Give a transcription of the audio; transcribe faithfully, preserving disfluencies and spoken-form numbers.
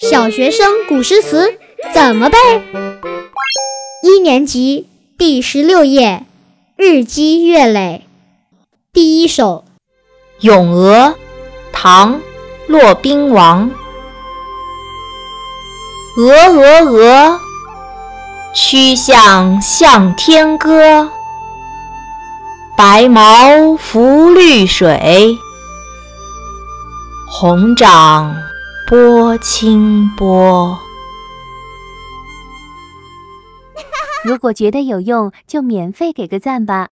小学生古诗词怎么背？一年级第十六页，日积月累。第一首 《咏鹅》唐·骆宾王。鹅鹅鹅，曲项向天歌。白毛浮绿水，红掌拨清波。 如果觉得有用，就免费给个赞吧。